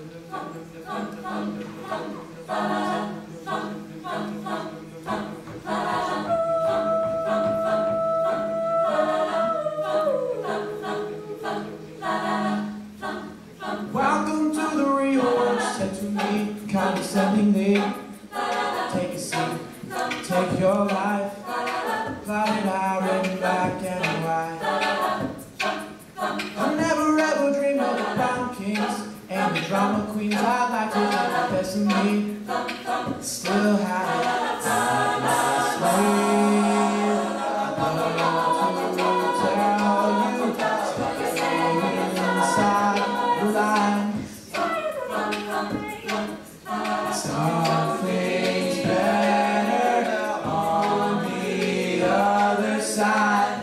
Welcome to the real world, said to me condescendingly. Take a seat, take your life, plot it out in black and white. I never ever dreamed of the Brown Kings and the drama queens. I'd like to think the best of me still had it. Something's better on the other side.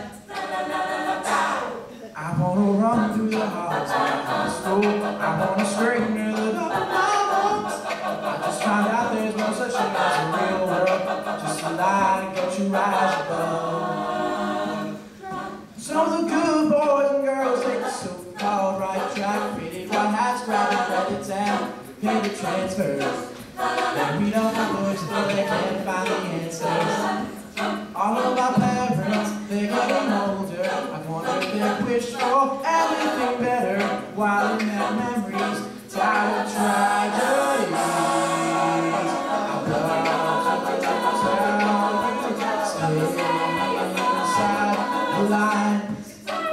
I wanna run through the halls of high school. I wanna scream near the top of my lungs. I just found out there's no such thing as a real world, just a lie to get you rise above. So the good boys and girls take the so-called right track, faded white hats, grab the credits and pay the transfers. They read all the books until they can't find the answers. All of my parents, they're getting older. I wonder if they wish for anything better while in their memories, tired of tragedies. I'd love to tell you, stay inside the lines.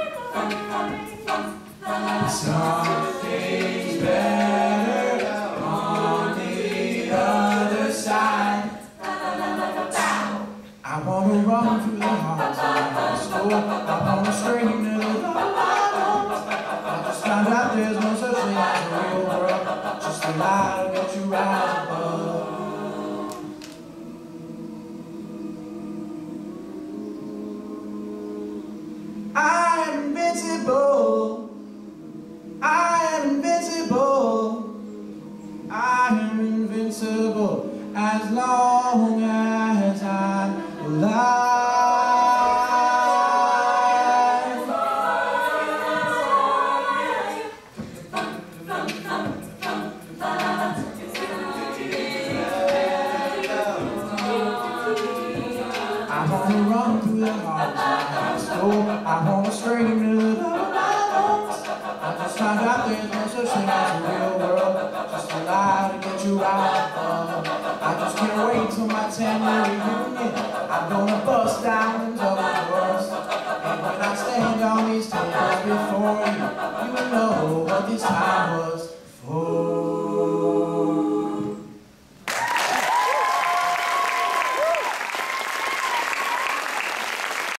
Something's better on the other side. I wanna run through the halls of high school. I wanna scream to the top of my lungs. I just found out there's no such thing as a real world, just a lie to get you rise above. I am invincible. I am invincible. I am invincible as long as I'm alive. I wanna run through the halls of high school. I wanna scream to the top of my lungs. I just found out there's no such thing as a real world, just a lie to get you rise above. I just can't wait till my 10-year reunion. I'm gonna bust down and double doors. And when I stand on these tables before you, you will know what this time